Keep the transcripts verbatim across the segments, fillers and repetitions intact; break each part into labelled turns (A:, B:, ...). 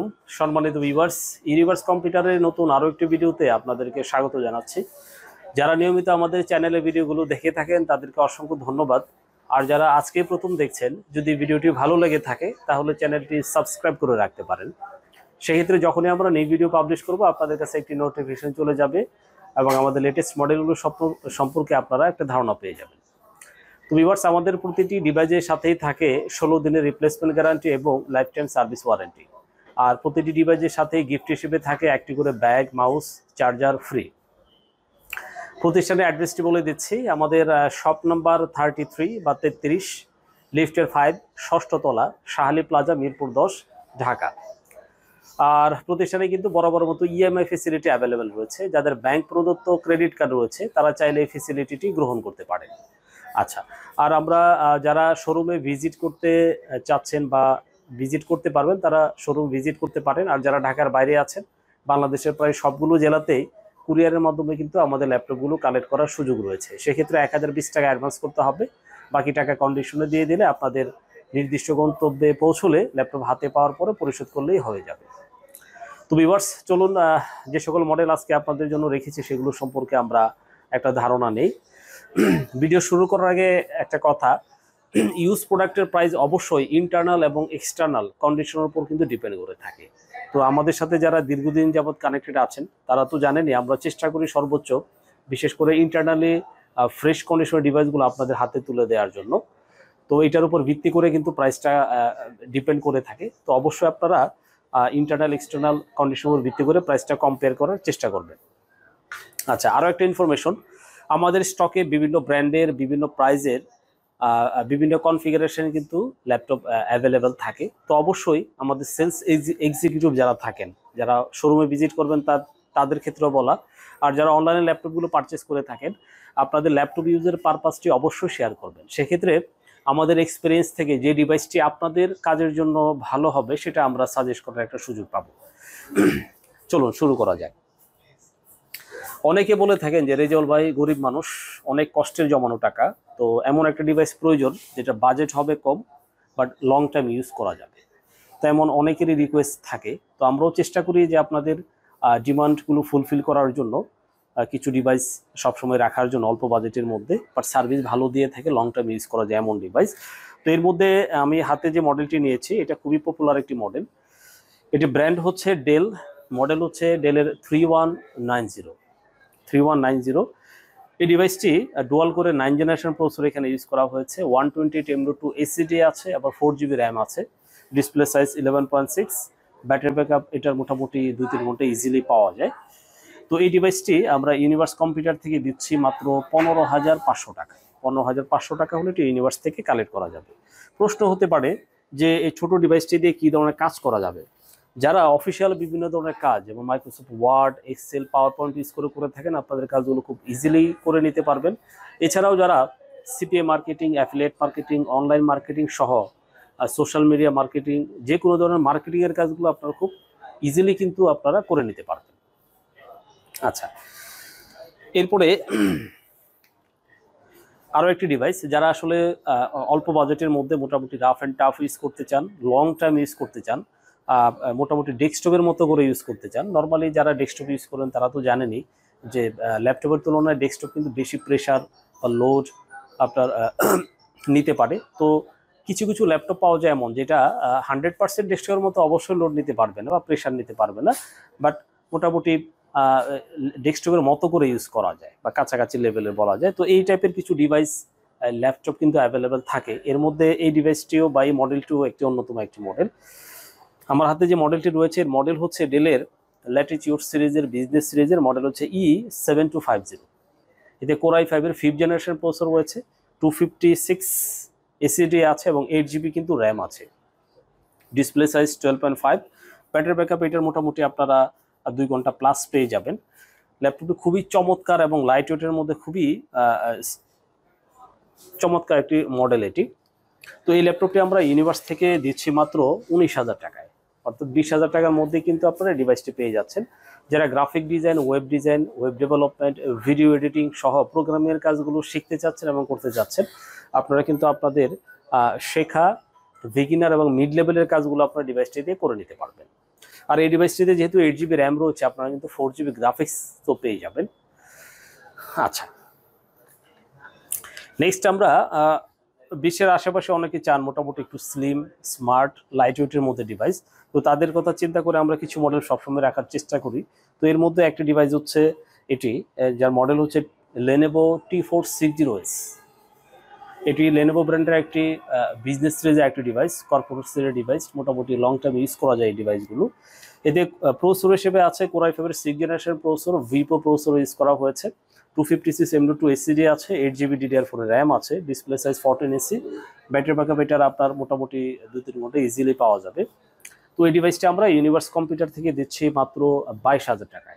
A: আলাইকুম সম্মানিত viewers, universe কম্পিউটারের নতুন আরো একটি ভিডিওতে আপনাদেরকে স্বাগত জানাচ্ছি। যারা নিয়মিত আমাদের চ্যানেলে ভিডিওগুলো দেখে থাকেন তাদেরকে অসংখ্য ধন্যবাদ। আর যারা আজকে প্রথম দেখছেন, যদি ভিডিওটি ভালো লেগে থাকে তাহলে চ্যানেলটি সাবস্ক্রাইব করে রাখতে পারেন। সেক্ষেত্রে যখনই আমরা নিউ ভিডিও পাবলিশ করব আপনাদের কাছে একটি নোটিফিকেশন চলে যাবে এবং আমাদের লেটেস্ট মডেলগুলো সম্পর্কে আপনারা একটা ধারণা পেয়ে যাবেন। তো ভিউয়ার্স, আমাদের প্রতিটি ডিভাইসের সাথেই থাকে ষোলো দিনের রিপ্লেসমেন্ট গ্যারান্টি এবং লাইফ টাইম সার্ভিস ওয়ারেন্টি। আর প্রতিটি ডিভাইসের সাথে গিফট হিসেবে থাকে একটি করে ব্যাগ, মাউস, চার্জার ফ্রি। প্রতিষ্ঠানের অ্যাড্রেসটি বলে দিচ্ছি। আমাদের শপ নাম্বার থার্টি থ্রি বা তেত্রিশ, লিফটের ফাইভ, ষষ্ঠ তলা, শাহ আলী প্লাজা, মিরপুর দশ, ঢাকা। আর প্রতিষ্ঠানে কিন্তু বরাবর মতো ইএমআই ফেসিলিটি অ্যাভেলেবেল রয়েছে। যাদের ব্যাংক প্রদত্ত ক্রেডিট কার্ড রয়েছে তারা চাইলে এই ফেসিলিটিটি গ্রহণ করতে পারেন। আচ্ছা, আর আমরা যারা শোরুমে ভিজিট করতে চাচ্ছেন বা ভিজিট করতে পারবেন তারা শোরুম ভিজিট করতে পারেন। আর যারা ঢাকার বাইরে আছেন, বাংলাদেশের প্রায় সবগুলো জেলাতেই কুরিয়ারের মাধ্যমে কিন্তু আমাদের ল্যাপটপগুলো কালেক্ট করার সুযোগ রয়েছে। সেক্ষেত্রে এক হাজার বিশ টাকা অ্যাডভান্স করতে হবে, বাকি টাকা কন্ডিশনে দিয়ে দিলে আপনাদের নির্দিষ্ট গন্তব্যে পৌঁছলে ল্যাপটপ হাতে পাওয়ার পরে পরিশোধ করলেই হয়ে যাবে। তো ভিউয়ার্স, চলুন যে সকল মডেল আজকে আপনাদের জন্য রেখেছি সেগুলো সম্পর্কে আমরা একটা ধারণা নেই। ভিডিও শুরু করার আগে একটা কথা, ইউজ প্রোডাক্টের প্রাইস অবশ্যই ইন্টারনাল এবং এক্সটার্নাল কন্ডিশনের উপর কিন্তু ডিপেন্ড করে থাকে। তো আমাদের সাথে যারা দীর্ঘদিন যাবৎ কানেক্টেড আছেন তারা তো জানেনই, আমরা চেষ্টা করি সর্বোচ্চ, বিশেষ করে ইন্টারনালি ফ্রেশ কন্ডিশনের ডিভাইসগুলো আপনাদের হাতে তুলে দেওয়ার জন্য। তো এটার উপর ভিত্তি করে কিন্তু প্রাইসটা ডিপেন্ড করে থাকে। তো অবশ্যই আপনারা ইন্টারনাল এক্সটার্নাল কন্ডিশনের উপর ভিত্তি করে প্রাইসটা কম্পেয়ার করার চেষ্টা করবেন। আচ্ছা, আরও একটা ইনফরমেশন, আমাদের স্টকে বিভিন্ন ব্র্যান্ডের, বিভিন্ন প্রাইজের, বিভিন্ন কনফিগারেশন কিন্তু ল্যাপটপ অ্যাভেলেবেল থাকে। তো অবশ্যই আমাদের সেলস এক্সিকিউটিভ যারা থাকেন, যারা শোরুমে ভিজিট করবেন তার তাদের ক্ষেত্রেও বলা, আর যারা অনলাইনে ল্যাপটপগুলো পারচেস করে থাকেন আপনাদের ল্যাপটপ ইউজের পারপাসটি অবশ্যই শেয়ার করবেন। সেক্ষেত্রে আমাদের এক্সপিরিয়েন্স থেকে যে ডিভাইসটি আপনাদের কাজের জন্য ভালো হবে সেটা আমরা সাজেস্ট করার একটা সুযোগ পাবো। চলুন শুরু করা যায়। অনেকে বলে থাকেন যে রেজাউল ভাই গরিব মানুষ, অনেক কষ্টের জমানো টাকা, তো এমন একটা ডিভাইস প্রয়োজন যেটা বাজেট হবে কম বাট লং টাইম ইউজ করা যাবে। তো এমন অনেকেরই রিকোয়েস্ট থাকে। তো আমরাও চেষ্টা করি যে আপনাদের ডিমান্ডগুলো ফুলফিল করার জন্য কিছু ডিভাইস সবসময় রাখার জন্য অল্প বাজেটের মধ্যে, বাট সার্ভিস ভালো দিয়ে থাকে, লং টাইম ইউজ করা যায় এমন ডিভাইস। তো এর মধ্যে আমি হাতে যে মডেলটি নিয়েছি এটা খুবই পপুলার একটি মডেল। এটি ব্র্যান্ড হচ্ছে ডেল, মডেল হচ্ছে ডেলের three one nine zero three one nine zero. এই ডিভাইসটি ডুয়াল করে নাইন জেনারেশন প্রসেসর এখানে ইউজ করা হয়েছে। One twenty eight M dot two SSD আছে, আবার ফোর জিবি র্যাম আছে। Display size eleven point six. Battery backup এটার মোটামুটি দুই তিন ঘন্টা ইজিলি পাওয়া যায়। তো এই ডিভাইসটি আমরা ইউনিভার্স কম্পিউটার থেকে দিচ্ছি মাত্র পনেরো হাজার পাঁচশো টাকা। পনেরো হাজার পাঁচশো টাকা হলে এটি ইউনিভার্স থেকে কালেক্ট করা যাবে। প্রশ্ন হতে পারে যে এই ছোট ডিভাইসটি দিয়ে কী ধরনের কাজ করা যাবে। যারা অফিসিয়াল বিভিন্ন ধরনের কাজ যেমন Microsoft Word, Excel, PowerPoint use করে করে থাকেন আপনাদের কাজগুলো খুব ইজিলি করে নিতে পারবেন। এছাড়াও যারা CPA marketing, affiliate marketing, online marketing সহ সোশ্যাল মিডিয়া মার্কেটিং, যে কোনো ধরনের মার্কেটিংয়ের কাজগুলো আপনারা খুব ইজিলি কিন্তু আপনারা করে নিতে পারবেন। আচ্ছা, এরপরে আরও একটি ডিভাইস, যারা আসলে অল্প বাজেটের মধ্যে মোটামুটি রাফ অ্যান্ড টাফ ইউজ করতে চান, লং টাইম ইউজ করতে চান, মোটামুটি ডেস্কটপের মতো করে ইউজ করতে চান। নর্মালি যারা ডেস্কটপ ইউজ করেন তারা তো জানেনই যে ল্যাপটপের তুলনায় ডেস্কটপ কিন্তু বেশি প্রেশার বা লোড আপনার নিতে পারে। তো কিছু কিছু ল্যাপটপ পাওয়া যায় এমন যেটা হান্ড্রেড পার্সেন্ট ডেস্কটপের মতো অবশ্যই লোড নিতে পারবে না বা প্রেশার নিতে পারবে না, বাট মোটামুটি ডেস্কটপের মতো করে ইউজ করা যায় বা কাছাকাছি লেভেলের বলা যায়। তো এই টাইপের কিছু ডিভাইস ল্যাপটপ কিন্তু অ্যাভেলেবেল থাকে। এর মধ্যে এই ডিভাইসটিও বা এই মডেলটিও একটি অন্যতম একটি মডেল। আমার হাতে যে মডেলটি রয়েছে এর মডেল হচ্ছে ডেলের ল্যাটিটিউড সিরিজের বিজনেস সিরিজের মডেল হচ্ছে E seven two five zero. এতে কোর আই ফাইভের ফিফথ জেনারেশন প্রসেসর রয়েছে, টু ফিফটি সিক্স এসিডি আছে এবং এইট জিবি কিন্তু র্যাম আছে। Display size twelve point five. Battery backup এটার মোটামুটি আপনারা দুই ঘন্টা প্লাস পেয়ে যাবেন। ল্যাপটপটি খুবই চমৎকার এবং লাইট ওয়েটের মধ্যে খুবই চমৎকার একটি মডেল এটি। তো এই ল্যাপটপটি আমরা ইউনিভার্স থেকে দিচ্ছি মাত্র উনিশ হাজার টাকায়, অর্থাৎ বিশ হাজার টাকার মধ্যে কিন্তু আপনারা ডিভাইসটি পেয়ে যাচ্ছেন। যারা graphic design, web design, web development, video editing সহ প্রোগ্রামিংয়ের কাজগুলো শিখতে চাচ্ছেন এবং করতে চাচ্ছেন, আপনারা কিন্তু আপনাদের শেখা বিগিনার এবং মিড লেভেলের কাজগুলো আপনার ডিভাইসটি দিয়ে করে নিতে পারবেন। আর এই ডিভাইসটিতে যেহেতু এইট জিবি র্যাম রয়েছে, আপনারা কিন্তু ফোর জিবি গ্রাফিক্স তো পেয়ে যাবেন। আচ্ছা, নেক্সট আমরা বিশ্বের আশেপাশে অনেকে চান মোটামুটি একটু স্লিম, স্মার্ট, লাইট ওয়েটের মধ্যে ডিভাইস। তো তাদের কথা চিন্তা করে আমরা কিছু মডেল সবসময় রাখার চেষ্টা করি। তো এর মধ্যে একটা ডিভাইস হচ্ছে এটি, যার মডেল হচ্ছে Lenovo T four six zero S. এটি লেনোভো ব্র্যান্ডের একটি বিজনেস সিরিজের একটি ডিভাইস, কর্পোরেট সিরিজের ডিভাইস। মোটামুটি লং টাইম ইউজ করা যায় এই ডিভাইসগুলো। এতে প্রসেসর হিসেবে আছে কোরাই ফাইভের six generation processor, vPro processor use করা হয়েছে। Two fifty six M dot two SSD আছে, eight GB DDR four RAM আছে, ডিসপ্লে সাইজ ফোরটিন ইঞ্চি, ব্যাটারি ব্যাকআপ এটার আপনার মোটামুটি দুই তিন ঘন্টা ইজিলি পাওয়া যাবে। তো এই ডিভাইসটি আমরা ইউনিভার্স কম্পিউটার থেকে দিচ্ছি মাত্র বাইশ হাজার টাকায়।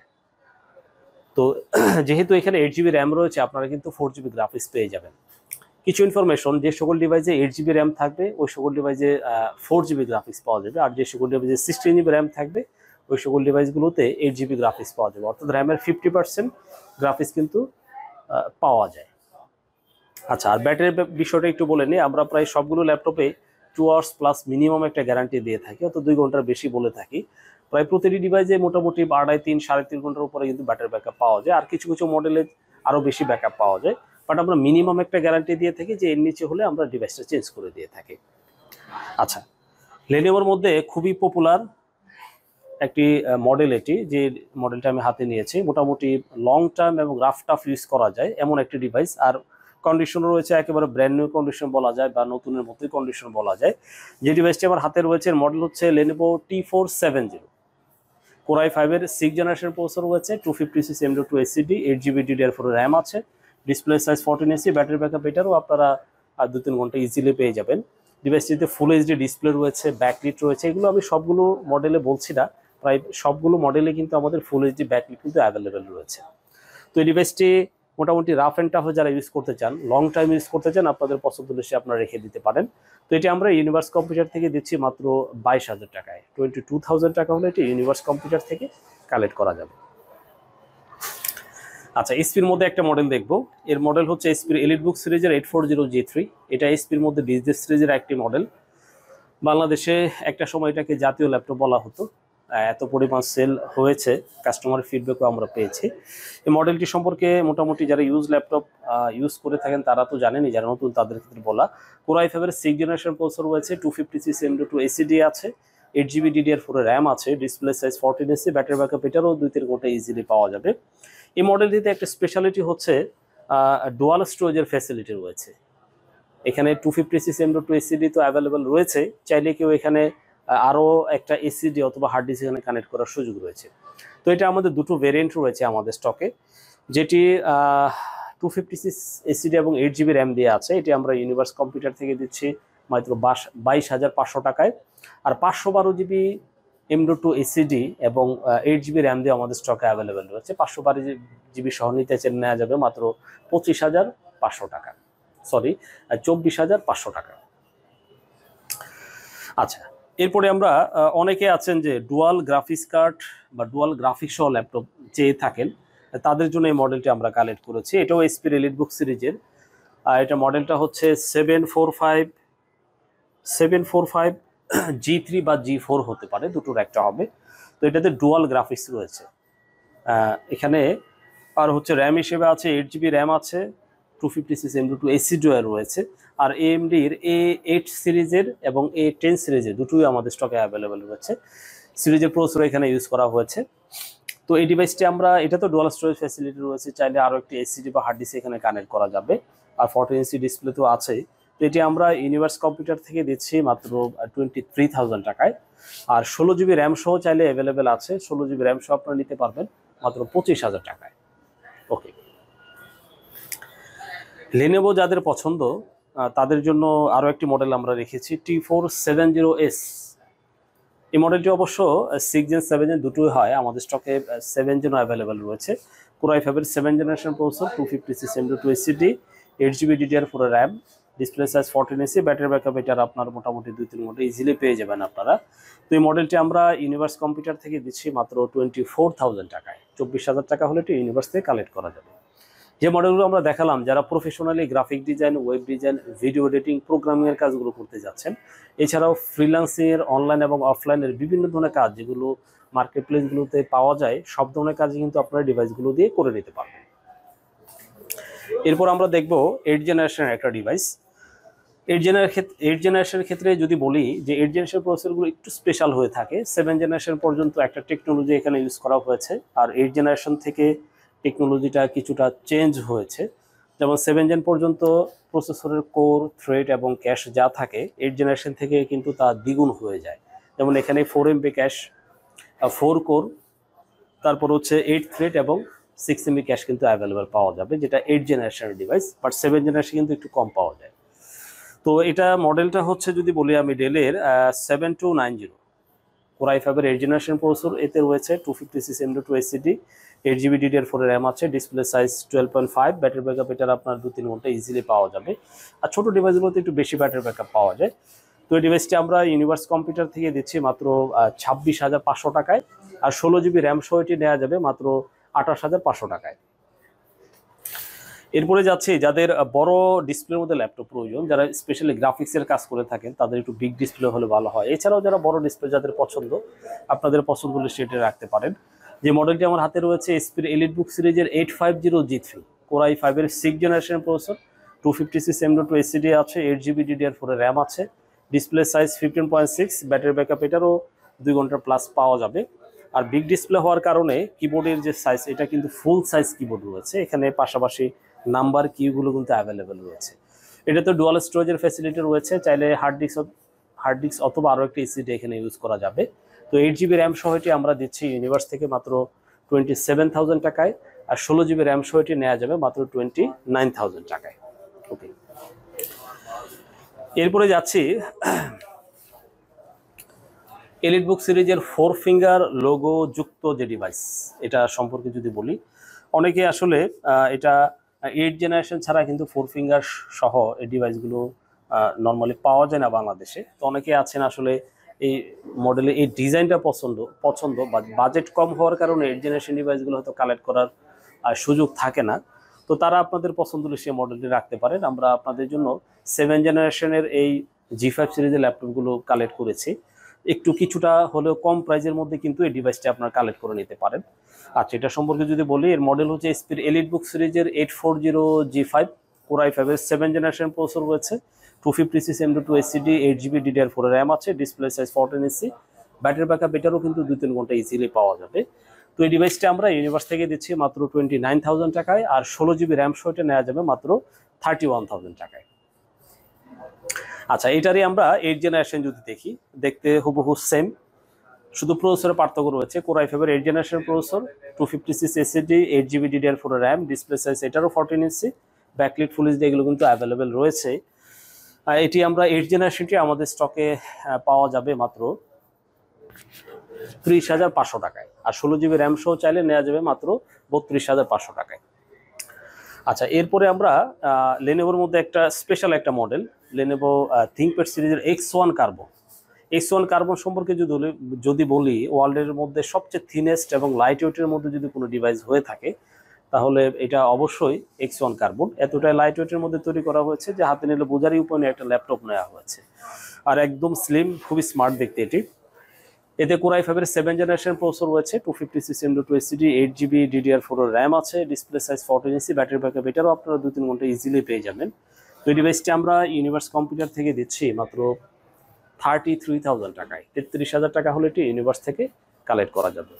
A: তো যেহেতু এখানে এইট জিবি র্যাম রয়েছে, আপনারা কিন্তু ফোর জিবি গ্রাফিক্স পেয়ে যাবেন। কিছু ইনফরমেশন, যে সকল ডিভাইসে এইট জিবি র্যাম থাকবে ওই সকল ডিভাইসে ফোর জিবি গ্রাফিক্স পাওয়া যাবে, আর যে সকল ডিভাইসে সিক্সটিন জিবি র্যাম থাকবে ওই সকল ডিভাইসগুলোতে এইট জিবি গ্রাফিক্স পাওয়া যাবে। অর্থাৎ র্যামের ফিফটি পার্সেন্ট গ্রাফিক্স কিন্তু পাওয়া যায়। আচ্ছা, আর ব্যাটারির বিষয়টা একটু বলে নিই। আমরা প্রায় সবগুলো ল্যাপটপে টু আওয়ার্স প্লাস মিনিমাম একটা গ্যারান্টি দিয়ে থাকি, অর্থাৎ দুই ঘন্টার বেশি বলে থাকি। প্রায় প্রতিটি ডিভাইসে মোটামুটি আড়াই তিন সাড়ে তিন ঘন্টার উপরে কিন্তু ব্যাটারি ব্যাকআপ পাওয়া যায়, আর কিছু কিছু মডেলে আরও বেশি ব্যাকআপ পাওয়া যায়। বাট আমরা মিনিমাম একটা গ্যারান্টি দিয়ে থাকি যে এর নিচে হলে আমরা ডিভাইসটা চেঞ্জ করে দিয়ে থাকি। আচ্ছা, লেনোভোর মধ্যে খুবই পপুলার একটি মডেল এটি, যে মডেলটা আমি হাতে নিয়েছি। মোটামুটি লং টার্ম এবং রাফ টাফ ইউজ করা যায় এমন একটি ডিভাইস, আর কন্ডিশন রয়েছে একেবারে ব্র্যান্ড নিউ কন্ডিশন বলা যায়, বা নতুনের মতোই কন্ডিশন বলা যায়। যে ডিভাইসটি আমার হাতে রয়েছে মডেল হচ্ছে Lenovo T four seven zero, core i ফাইভের সিক্স জেনারেশন প্রসেসর রয়েছে, two fifty six M dot two SSD, eight GB DDR four RAM আছে, ডিসপ্লে সাইজ ফোরটিন ইঞ্চি, ব্যাটারি ব্যাকআপ এটারও আপনারা আর দু তিন ঘন্টা ইজিলি পেয়ে যাবেন। ডিভাইসটিতে ফুল এইচডি ডিসপ্লে রয়েছে, ব্যাকলিট রয়েছে। এগুলো আমি সবগুলো মডেলে বলছি না, প্রায় সবগুলো মডেলে কিন্তু আমাদের ফুল এইচডি ব্যাকলিট কিন্তু অ্যাভেলেবেল রয়েছে। তো এই ডিভাইসটি মোটামুটি রাফ অ্যান্ড টাফে যারা ইউজ করতে চান, লং টাইম ইউজ করতে চান, আপনাদের পছন্দ অনুযায়ী আপনারা রেখে দিতে পারেন। তো এটি আমরা ইউনিভার্স কম্পিউটার থেকে দিচ্ছি মাত্র বাইশ হাজার টাকায়। টোয়েন্টি টু থাউজেন্ড টাকা হলে এটি ইউনিভার্স কম্পিউটার থেকে কালেক্ট করা যাবে। আচ্ছা, এসপির মধ্যে একটা মডেল দেখবো। এর মডেল হচ্ছে এসপির এলিট বুক সিরিজের eight four zero G three. এটা এসপির মধ্যে বিজনেস সিরিজের একটি মডেল। বাংলাদেশে একটা সময় এটাকে জাতীয় ল্যাপটপ বলা হতো, এত পরিমাণ সেল হয়েছে, কাস্টমার ফিডব্যাকও আমরা পেয়েছি। এই মডেলটি সম্পর্কে মোটামুটি যারা ইউজ ল্যাপটপ ইউজ করে থাকেন তারা তো জানেনই, যারা নতুন তাদের ক্ষেত্রে বলা। কোরাই ফাইভের সিক্স জেনারেশন প্রসেসর রয়েছে, two fifty six M dot two SSD আছে, eight GB DDR four RAM আছে, ডিসপ্লে সাইজ ফোরটিন ইঞ্চি, ব্যাটারি ব্যাকআপ এটারও দুই তিন ঘন্টা ইজিলি পাওয়া যাবে। এই মডেলটিতে একটা স্পেশালিটি হচ্ছে ডুয়াল স্টোরেজের ফ্যাসিলিটি রয়েছে। এখানে two fifty six M dot two SSD তো অ্যাভেলেবেল রয়েছে, চাইলে কেউ এখানে আরও একটা এসিডি অথবা হার্ড ডিস্ক এখানে কানেক্ট করার সুযোগ রয়েছে। তো এটা আমাদের দুটো ভেরিয়েন্ট রয়েছে আমাদের স্টকে, যেটি টু ফিফটি সিক্স এসিডি এবং এইট জিবি র্যাম দিয়ে আছে। এটি আমরা ইউনিভার্স কম্পিউটার থেকে দিচ্ছি মাত্র বাইশ হাজার পাঁচশো টাকায়। আর পাঁচশো বারো GB M dot two SSD এবং এইট জিবি র্যাম দিয়ে আমাদের স্টকে অ্যাভেলেবেল রয়েছে। পাঁচশো বারো জিবি সহ নিতে চেয়ে নেওয়া যাবে মাত্র পঁচিশ হাজার পাঁচশো টাকা, সরি চব্বিশ হাজার পাঁচশো টাকা। আচ্ছা, এরপরে আমরা অনেকে আছেন যে ডুয়াল গ্রাফিক্স কার্ড বা ডুয়াল গ্রাফিক্স সহ ল্যাপটপ চেয়ে থাকেন, তাদের জন্য এই মডেলটি আমরা কালেক্ট করেছি। এটাও এসপির এলিট বুক সিরিজের। এটা মডেলটা হচ্ছে seven four five seven four five G three বা জি ফোর হতে পারে, দুটোর একটা হবে। তো এটাতে ডুয়াল গ্রাফিক্স রয়েছে। এখানে আর হচ্ছে র্যাম হিসেবে আছে এইট জিবি র্যাম আছে, two fifty six M dot two SSD রয়েছে। আর এএমডির এ এইট সিরিজের এবং এ টেন সিরিজের দুটোই আমাদের স্টকে অ্যাভেলেবেল রয়েছে। সিরিজের প্রসেসর এখানে ইউজ করা হয়েছে। তো এই ডিভাইসটি আমরা, এটা তো ডুয়াল স্টোরেজ ফ্যাসিলিটি রয়েছে, চাইলে আরও একটি এসিডি বা হার্ড ডিস্ক এখানে কানেক্ট করা যাবে। আর ফোরটিন ইঞ্চি ডিসপ্লে তো আছেই। তো এটি আমরা ইউনিভার্স কম্পিউটার থেকে দিচ্ছি মাত্র টোয়েন্টি থ্রি থাউজেন্ড টাকায়। আর ষোলো জিবি র্যাম সহ চাইলে অ্যাভেলেবেল আছে, ষোলো জিবি র্যাম সহ আপনারা নিতে পারবেন মাত্র পঁচিশ হাজার টাকায়। ওকে, লেনোভো যাদের পছন্দ তাদের জন্য আরও একটি মডেল আমরা রেখেছি, T four seven zero S. এই মডেলটি অবশ্য সিক্স জেন সেভেন জেন দুটোই হয়, আমাদের স্টকে সেভেন জেনও অ্যাভেলেবেল রয়েছে। কোরাই ফাইভের seven generation processor, two fifty six M dot two SSD, eight GB DDR four RAM, display size fourteen ইঞ্চি, ব্যাটারি ব্যাকআপ এটার আপনার মোটামুটি দুই তিন ঘন্টা ইজিলি পেয়ে যাবেন আপনারা। তো এই মডেলটি আমরা ইউনিভার্স কম্পিউটার থেকে দিচ্ছি মাত্র টোয়েন্টি ফোর থাউজেন্ড টাকায়। চব্বিশ হাজার টাকা হলে এটি ইউনিভার্স থেকে কালেক্ট করা যাবে। যে মডেলগুলো আমরা দেখালাম, যারা professionally graphic design, web design, video editing, programming এর কাজগুলো করতে যাচ্ছেন, এছাড়াও ফ্রিল্যান্সিং এর অনলাইন এবং অফলাইনের বিভিন্ন ধরনের কাজ যেগুলো মার্কেট প্লেসগুলোতে পাওয়া যায়, সব ধরনের কাজ কিন্তু আপনারা ডিভাইসগুলো দিয়ে করে নিতে পারবেন। এরপর আমরা দেখব এইট জেনারেশনের একটা ডিভাইস। এইট জেনারের ক্ষেত্রে এইট জেনারেশনের ক্ষেত্রে যদি বলি যে এইট জেনারেশন প্রসেসরগুলো একটু স্পেশাল হয়ে থাকে। সেভেন জেনারেশন পর্যন্ত একটা টেকনোলজি এখানে ইউজ করা হয়েছে, আর এইট জেনারেশন থেকে টেকনোলজিটা কিছুটা চেঞ্জ হয়েছে। যেমন সেভেন জেন পর্যন্ত প্রসেসরের কোর, থ্রেড এবং ক্যাশ যা থাকে, এইট জেনারেশন থেকে কিন্তু তা দ্বিগুণ হয়ে যায়। যেমন এখানে four MB cache, four core, তারপর হচ্ছে এইট থ্রেড এবং সিক্স এমবি ক্যাশ কিন্তু অ্যাভেলেবেল পাওয়া যাবে, যেটা এইট জেনারেশনের ডিভাইস। বাট সেভেন জেনারেশন কিন্তু একটু কম পাওয়া যায়। তো এটা মডেলটা হচ্ছে যদি বলি আমি ডেলের seven two nine zero core i ফাইভের এইট জেনারেশন প্রসেসর। এতে রয়েছে two fifty six M dot two SSD, eight GB DDR four RAM আছে, display size twelve point five, battery backup এটার আপনার দু তিন ঘন্টা ইজিলি পাওয়া যাবে। আর ছোটো ডিভাইসগুলোতে একটু বেশি ব্যাটারি ব্যাকআপ পাওয়া যায়। তো এই ডিভাইসটি আমরা ইউনিভার্স কম্পিউটার থেকে দিচ্ছি মাত্র ছাব্বিশ হাজার পাঁচশো টাকায়, আর ষোলো জিবি র্যাম সহ এটি নেওয়া যাবে মাত্র আঠাশ হাজার পাঁচশো টাকায়। এরপরে যাচ্ছি যাদের বড় ডিসপ্লের মধ্যে ল্যাপটপ প্রয়োজন, যারা স্পেশালি গ্রাফিক্সের কাজ করে থাকেন, তাদের একটু বিগ ডিসপ্লে হলে ভালো হয়। এছাড়াও যারা বড় ডিসপ্লে যাদের পছন্দ, আপনাদের পছন্দগুলো সেটে রাখতে পারেন। যে মডেলটি আমার হাতে রয়েছে এসপির এলিট বুক সিরিজের eight five zero G three core i ফাইভের six generation processor, two fifty six M dot two SSD আছে, eight GB DDR four RAM আছে, display size fifteen point six, battery backup এটারও দুই ঘন্টা প্লাস পাওয়া যাবে। আর big display হওয়ার কারণে কিবোর্ডের যে সাইজ, এটা কিন্তু ফুল সাইজ কিবোর্ড রয়েছে। এখানে পাশাপাশি নাম্বার কিগুলো কিন্তু অ্যাভেলেবেল রয়েছে। এটা তো ডুয়াল স্টোরেজের ফ্যাসিলিটি রয়েছে, চাইলে হার্ড ডিস্ক হার্ড ডিস্ক অথবা আরও একটা এসিডি এখানে ইউজ করা যাবে। তো এইট জিবি র্যাম সহ এটি আমরা দিচ্ছি ইউনিভার্স থেকে মাত্র টোয়েন্টি সেভেন থাউজেন্ড টাকায়, আর ষোলো জিবি র্যাম সহ এটি নেওয়া যাবে মাত্র টোয়েন্টি নাইন থাউজেন্ড টাকায়। ওকে, এরপরে যাচ্ছি এলিট বুক সিরিজের ফোর ফিঙ্গার লোগো যুক্ত যে ডিভাইস, এটা সম্পর্কে যদি বলি, অনেকে আসলে এটা এইট জেনারেশন ছাড়া কিন্তু ফোর ফিঙ্গার সহ এই ডিভাইসগুলো নর্মালি পাওয়া যায় না বাংলাদেশে। তো অনেকে আছেন আসলে এই মডেলে এই ডিজাইনটা পছন্দ পছন্দ বা বাজেট কম হওয়ার কারণে এইট জেনারেশন ডিভাইসগুলো হয়তো কালেক্ট করার সুযোগ থাকে না। তো তারা আপনাদের পছন্দ সেই মডেলটি রাখতে পারেন। আমরা আপনাদের জন্য সেভেন জেনারেশনের এই জি ফাইভ সিরিজের ল্যাপটপগুলো কালেক্ট করেছি, একটু কিছুটা হলেও কম প্রাইজের মধ্যে কিন্তু এই ডিভাইসটি আপনারা কালেক্ট করে নিতে পারেন। আচ্ছা, এটা সম্পর্কে যদি বলি, এর মডেল হচ্ছে এসপির এলিট বুক সিরিজের eight four zero G five core i ফাইভের সেভেন জেনারেশন প্রসেসর রয়েছে, two fifty six M dot two SSD, eight GB DDR four RAM আছে, ডিসপ্লে সাইজ ফোরটিন ইঞ্চি, ব্যাটারি ব্যাকআপ এটারও কিন্তু দুই তিন ঘন্টা ইজিলি পাওয়া যাবে। তো এই ডিভাইসটা আমরা ইউনিভার্স থেকে দিচ্ছি মাত্র টোয়েন্টি নাইন থাউজেন্ড টাকায়, আর ষোলো জিবি র্যাম সহ এটা নেওয়া যাবে মাত্র থার্টি ওয়ান থাউজেন্ড টাকায়। আচ্ছা, এটারই আমরা এইট জেনারেশন যদি দেখি, দেখতে হুবহু সেম, শুধু প্রসেসরের পার্থক্য রয়েছে। কোর আই ফাইভের eight generation processor, two fifty six SSD, eight GB DDR four RAM, display size এটারও ফোরটিন ইঞ্চি, ব্যাকলিট ফুল এইচডি এগুলো কিন্তু অ্যাভেলেবেল রয়েছে। এটি আমরা এইট জেনারেশনটি আমাদের স্টকে পাওয়া যাবে মাত্র ত্রিশ হাজার পাঁচশো টাকায়, আর ষোলো জিবি র্যাম সহ চাইলে নেওয়া যাবে মাত্র বত্রিশ হাজার পাঁচশো টাকায়। আচ্ছা, এরপরে আমরা লেনোভোর মধ্যে একটা স্পেশাল একটা মডেল, লেনোভো থিংকপ্যাড সিরিজের X one carbon. X one carbon সম্পর্কে যদি যদি বলি, ওয়ার্ল্ডের মধ্যে সবচেয়ে থিনেস্ট এবং লাইট ওয়েটের মধ্যে যদি কোনো ডিভাইস হয়ে থাকে, তাহলে এটা অবশ্যই এক্স ওয়ান কার্বন। এতটাই লাইট ওয়েটের মধ্যে তৈরি করা হয়েছে যে হাতে নিলে বোঝারই উপায় নিয়ে একটা ল্যাপটপ নেওয়া হয়েছে, আর একদম স্লিম, খুবই স্মার্ট দেখতে এটি। এতে কোর আই ফাইভের সেভেন জেনারেশন প্রসেসর রয়েছে, two fifty six M dot two SSD, eight GB DDR four RAM আছে, ডিসপ্লে সাইজ ফোরটিন ইঞ্চি, ব্যাটারি ব্যাকআপ এটারও আপনারা দু তিন ঘন্টা ইজিলি পেয়ে যাবেন। তো এই ডিভাইসটি আমরা ইউনিভার্স কম্পিউটার থেকে দিচ্ছি মাত্র থার্টি থ্রি থাউজেন্ড টাকায়। তেত্রিশ হাজার টাকা হলে এটি ইউনিভার্স থেকে কালেক্ট করা যাবে।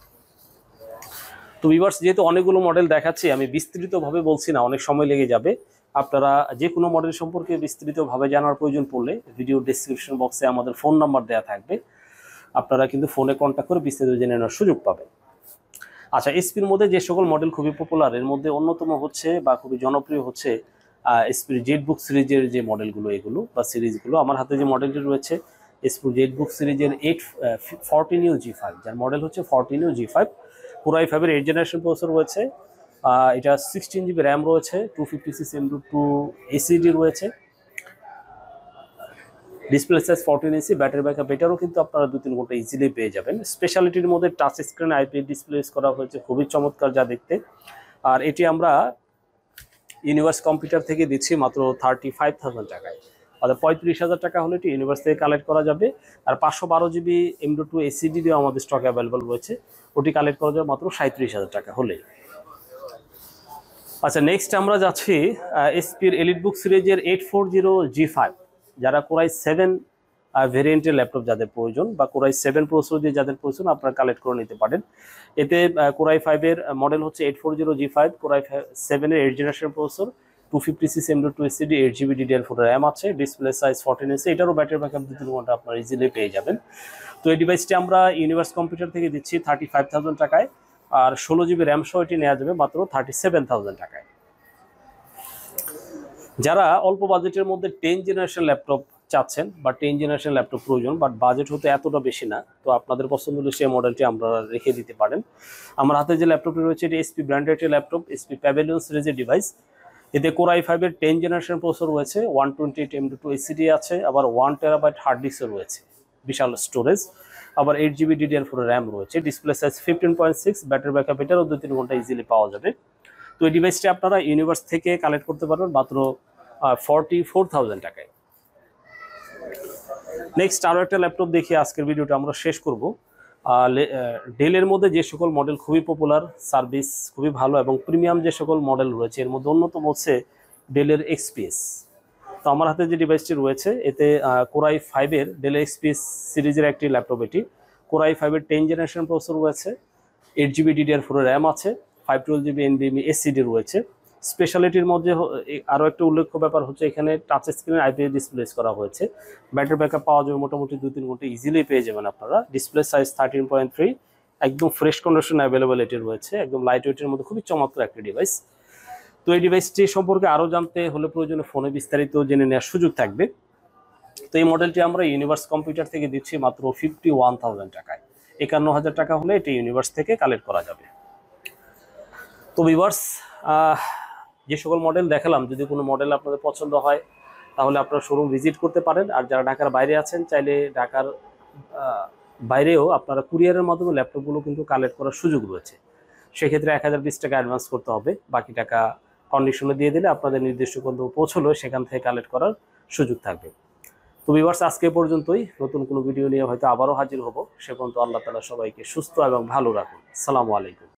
A: তো ভিউয়ার্স, যেহেতু অনেকগুলো মডেল দেখাচ্ছি, আমি বিস্তৃতভাবে বলছি না, অনেক সময় লেগে যাবে। আপনারা যে কোনো মডেল সম্পর্কে বিস্তৃতভাবে জানার প্রয়োজন পড়লে ভিডিও ডেসক্রিপশন বক্সে আমাদের ফোন নাম্বার দেওয়া থাকবে, আপনারা কিন্তু ফোনে কন্ট্যাক্ট করে বিস্তারিত জেনে নেওয়ার সুযোগ পাবেন। আচ্ছা, এসপির মধ্যে যে সকল মডেল খুবই পপুলার, এর মধ্যে অন্যতম হচ্ছে বা খুবই জনপ্রিয় হচ্ছে এসপির জেড বুক সিরিজের যে মডেলগুলো এগুলো বা সিরিজগুলো। আমার হাতে যে মডেলটি রয়েছে এসপির জেড বুক সিরিজের eight fourteen U G five, যার মডেল হচ্ছে fourteen U G five, core i ফাইভের এইট জেনারেশন প্রসেসর রয়েছে, এটা সিক্সটিন জিবি র্যাম রয়েছে, two fifty six M dot two SSD রয়েছে, ডিসপ্লে সাইজ ফোরটিন ইঞ্চি, ব্যাটারি ব্যাকআপ এটারও কিন্তু আপনারা দু তিন ঘন্টা ইজিলি পেয়ে যাবেন। স্পেশালিটির মধ্যে টাচ স্ক্রিন আইপি ডিসপ্লে করা হয়েছে, খুবই চমৎকার যা দেখতে। আর এটি আমরা ইউনিভার্স কম্পিউটার থেকে দিচ্ছি মাত্র থার্টি ফাইভ থাউজেন্ড টাকায়। অর্থাৎ পঁয়ত্রিশ হাজার টাকা হলে এটি ইউনিভার্স থেকে কালেক্ট করা যাবে। আর পাঁচশো বারো জিবি এম ডট টু এসিডিও আমাদের স্টকে অ্যাভেলেবল রয়েছে, ওটি কালেক্ট করা যাবে মাত্র সাঁত্রিশ হাজার টাকা হলেই। আচ্ছা, নেক্সট আমরা যাচ্ছি এসপির এলিট বুক সিরিজের eight four zero G five. যারা কোরাই সেভেন ভেরিয়েন্টের ল্যাপটপ যাদের প্রয়োজন বা কোরাই সেভেন প্রসেসর দিয়ে যাদের প্রয়োজন, আপনারা কালেক্ট করে নিতে পারেন। এতে কোরাই ফাইভের মডেল হচ্ছে eight four zero G five, core i সেভেনের eight generation processor, two fifty six M dot two SSD, eight GB DDR four RAM আছে, ডিসপ্লে সাইজ ফোরটিন ইঞ্চি, এটারও ব্যাটারি ব্যাকআপ দু তিন ঘন্টা আপনারা ইজিলি পেয়ে যাবেন। তো এই ডিভাইসটি আমরা ইউনিভার্স কম্পিউটার থেকে দিচ্ছি থার্টি ফাইভ থাউজেন্ড টাকায়, আর ষোলো জিবি র্যাম সহ এটি নেওয়া যাবে মাত্র থার্টি সেভেন থাউজেন্ড টাকায়। যারা অল্প বাজেটের মধ্যে টেন জেনারেশন ল্যাপটপ চাচ্ছেন বা টেন জেনারেশন ল্যাপটপ প্রয়োজন, বাট বাজেট হতে এতটা বেশি না, তো আপনাদের পছন্দ হলে সেই মডেলটি আমরা রেখে দিতে পারেন। আমার হাতে যে ল্যাপটপটি রয়েছে এটি HP branded laptop, HP Pavilion সিরিজের ডিভাইস। এতে কোরাই ফাইভের টেন জেনারেশন প্রসেসর রয়েছে, one twenty eight M dot two SSD আছে, আবার ওয়ান টেরাবাইট হার্ড ডিস্কও রয়েছে, বিশাল স্টোরেজ, আবার eight GB DDR four RAM রয়েছে, display size fifteen point six, battery backup এটারও দু তিন ঘন্টা ইজিলি পাওয়া যাবে। তো এই ডিভাইসটি আপনারা ইউনিভার্স থেকে কালেক্ট করতে পারবেন মাত্র ফর্টি ফোর থাউজেন্ড টাকায়। নেক্সট আরও একটা ল্যাপটপ দেখে আজকের ভিডিওটা আমরা শেষ করব। ডেলের মধ্যে যে সকল মডেল খুবই পপুলার, সার্ভিস খুবই ভালো এবং প্রিমিয়াম যে সকল মডেল রয়েছে, এর মধ্যে অন্যতম হচ্ছে ডেলের এক্সপিএস। তো আমার হাতে যে ডিভাইসটি রয়েছে এতে কোরাই ফাইভের ডেল এক্সপিএস সিরিজের একটি ল্যাপটপ। এটি কোরাই ফাইভের টেন জেনারেশন প্রসেসর রয়েছে, eight GB DDR four RAM আছে, five twelve GB NVMe SSD রয়েছে। স্পেশালিটির মধ্যে আরও একটা উল্লেখ্য ব্যাপার হচ্ছে এখানে টাচ স্ক্রিনের আইপিএস ডিসপ্লে করা হয়েছে, ব্যাটারি ব্যাকআপ পাওয়া যাবে মোটামুটি দুই তিন ঘন্টা ইজিলি পেয়ে যাবেন আপনারা। Display size thirteen point three, একদম ফ্রেশ কন্ডিশন অ্যাভেলেবল এটি রয়েছে, একদম লাইট ওয়েটের মধ্যে খুবই চমৎকার একটি ডিভাইস। তো এই ডিভাইসটি সম্পর্কে আরও জানতে হলে প্রয়োজনে ফোনে বিস্তারিত জেনে নেওয়ার সুযোগ থাকবে। তো এই মডেলটি আমরা ইউনিভার্স কম্পিউটার থেকে দিচ্ছি মাত্র ফিফটি ওয়ান থাউজেন্ড টাকায়। একান্ন হাজার টাকা হলে এটি ইউনিভার্স থেকে কালেক্ট করা যাবে। তো ভিউয়ার্স, যে সকল মডেল দেখালাম, যদি কোনো মডেল আপনাদের পছন্দ হয় তাহলে আপনারা শোরুম ভিজিট করতে পারেন। আর যারা ঢাকার বাইরে আছেন, চাইলে ঢাকার বাইরেও আপনারা কুরিয়ারের মাধ্যমে ল্যাপটপগুলো কিন্তু কালেক্ট করার সুযোগ রয়েছে। সেক্ষেত্রে এক হাজার বিশ টাকা অ্যাডভান্স করতে হবে, বাকি টাকা কন্ডিশনে দিয়ে দিলে আপনাদের নির্দিষ্ট গন্তব্য পৌঁছলো সেখান থেকে কালেক্ট করার সুযোগ থাকবে। তো ভিউয়ার্স, আজকে পর্যন্তই। নতুন কোনো ভিডিও নিয়ে হয়তো আবারও হাজির হব। সে পর্যন্ত আল্লাহ তাআলা সবাইকে সুস্থ এবং ভালো রাখুন। আসসালামু আলাইকুম।